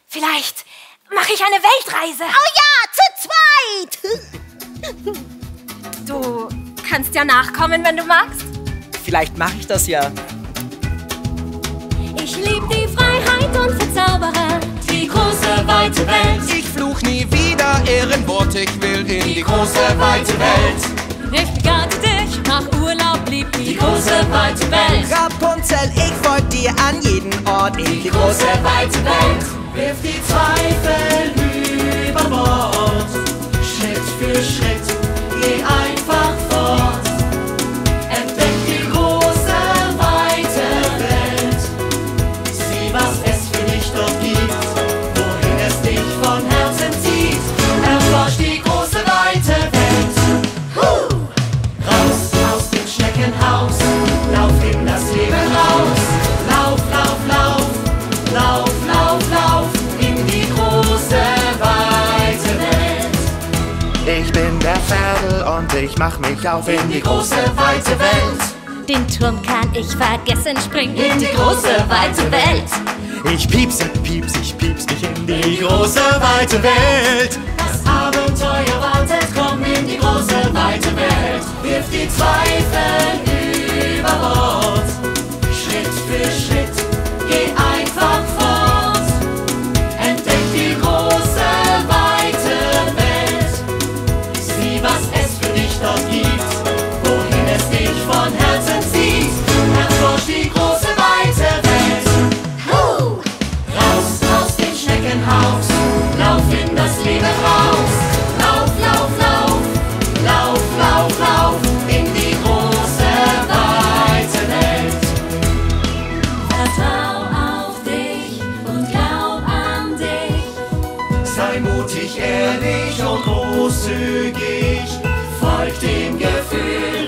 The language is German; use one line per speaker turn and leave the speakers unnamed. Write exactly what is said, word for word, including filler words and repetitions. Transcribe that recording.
Vielleicht mache ich eine Weltreise.
Oh ja, zu zweit.
Du kannst ja nachkommen, wenn du magst.
Vielleicht mache ich das ja.
Ich lieb die Freiheit und verzaubere die große, weite Welt.
Ich fluch nie wieder Ehrenwort, ich will in die große, weite Welt.
Ich begleite dich, nach Urlaub lieb die große, weite Welt.
Rapunzel, ich folg dir an jeden Ort in die große, weite Welt.
Wirf die Zweifel über Bord. Schritt für Schritt, geh einfach fort. Entdeck die große, weite Welt. Sieh, was es für dich dort gibt, wohin es dich von Herzen zieht. Erforsch die große, weite Welt. Huh! Raus aus dem Schneckenhaus, lauf in das Leben raus. Lauf, lauf, lauf, lauf, lauf, lauf in die große, weite Welt.
Ich bin der FERSTL und ich mach mich auf
In die große, weite Welt.
Den Turm kann ich vergessen, spring in die große, weite Welt.
Ich piepse, pieps, ich piepse mich in die große, weite Welt.
Das Abenteuer wartet, komm in die große, weite Welt. Wirf die Zweifel über Bord. Schritt für Schritt, geh einfach fort. Entdeck die große, weite Welt. Sieh, was es für dich dort gibt, wohin es dich von Herzen zieht. Erforsch die große, weite Welt. Huh! Raus aus dem Schneckenhaus, lauf in das Leben raus. Lauf, lauf, lauf, lauf, lauf, lauf in die große, weite Welt.
Vertrau auf dich und glaub an dich.
Sei mutig, ehrlich und großzügig, folg dem Gefühl